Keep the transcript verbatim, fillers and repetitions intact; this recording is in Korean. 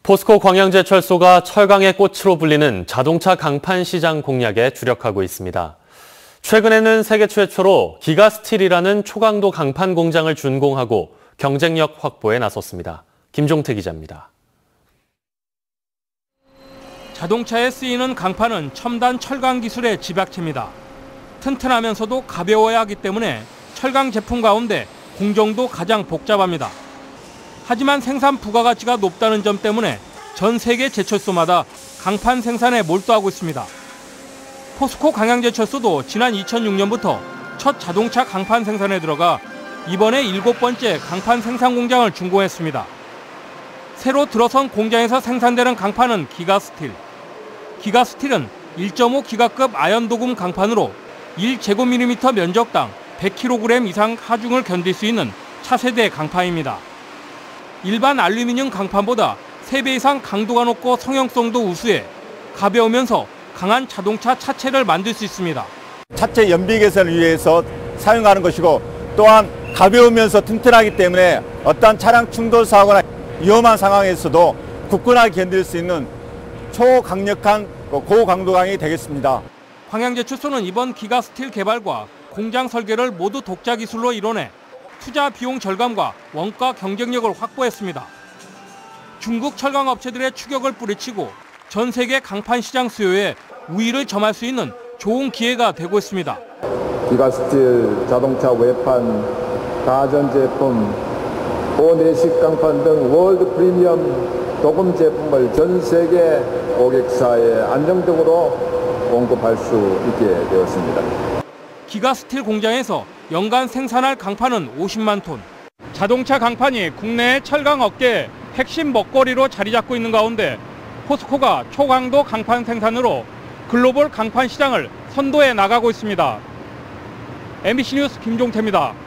포스코 광양제철소가 철강의 꽃으로 불리는 자동차 강판 시장 공략에 주력하고 있습니다. 최근에는 세계 최초로 기가스틸이라는 초강도 강판 공장을 준공하고 경쟁력 확보에 나섰습니다. 김종태 기자입니다. 자동차에 쓰이는 강판은 첨단 철강 기술의 집약체입니다. 튼튼하면서도 가벼워야 하기 때문에 철강 제품 가운데 공정도 가장 복잡합니다. 하지만 생산 부가가치가 높다는 점 때문에 전 세계 제철소마다 강판 생산에 몰두하고 있습니다. 포스코 광양제철소도 지난 이천육 년부터 첫 자동차 강판 생산에 들어가 이번에 일곱 번째 강판 생산 공장을 준공했습니다. 새로 들어선 공장에서 생산되는 강판은 기가스틸. 기가스틸은 일 점 오 기가급 아연 도금 강판으로 일 제곱밀리미터 면적당 백 킬로그램 이상 하중을 견딜 수 있는 차세대 강판입니다. 일반 알루미늄 강판보다 세 배 이상 강도가 높고 성형성도 우수해 가벼우면서 강한 자동차 차체를 만들 수 있습니다. 차체 연비 개선을 위해서 사용하는 것이고 또한 가벼우면서 튼튼하기 때문에 어떤 차량 충돌 사고나 위험한 상황에서도 굳건하게 견딜 수 있는 초강력한 고강도강이 되겠습니다. 광양제철소는 이번 기가스틸 개발과 공장 설계를 모두 독자 기술로 이뤄내 투자 비용 절감과 원가 경쟁력을 확보했습니다. 중국 철강 업체들의 추격을 뿌리치고 전 세계 강판 시장 수요에 우위를 점할 수 있는 좋은 기회가 되고 있습니다. 기가스틸 자동차 외판, 가전제품, 고내식 강판 등 월드 프리미엄 도금 제품을 전 세계 고객사에 안정적으로 공급할 수 있게 되었습니다. 기가스틸 공장에서 연간 생산할 강판은 오십만 톤. 자동차 강판이 국내의 철강 업계의 핵심 먹거리로 자리 잡고 있는 가운데 포스코가 초강도 강판 생산으로 글로벌 강판 시장을 선도해 나가고 있습니다. 엠비씨 뉴스 김종태입니다.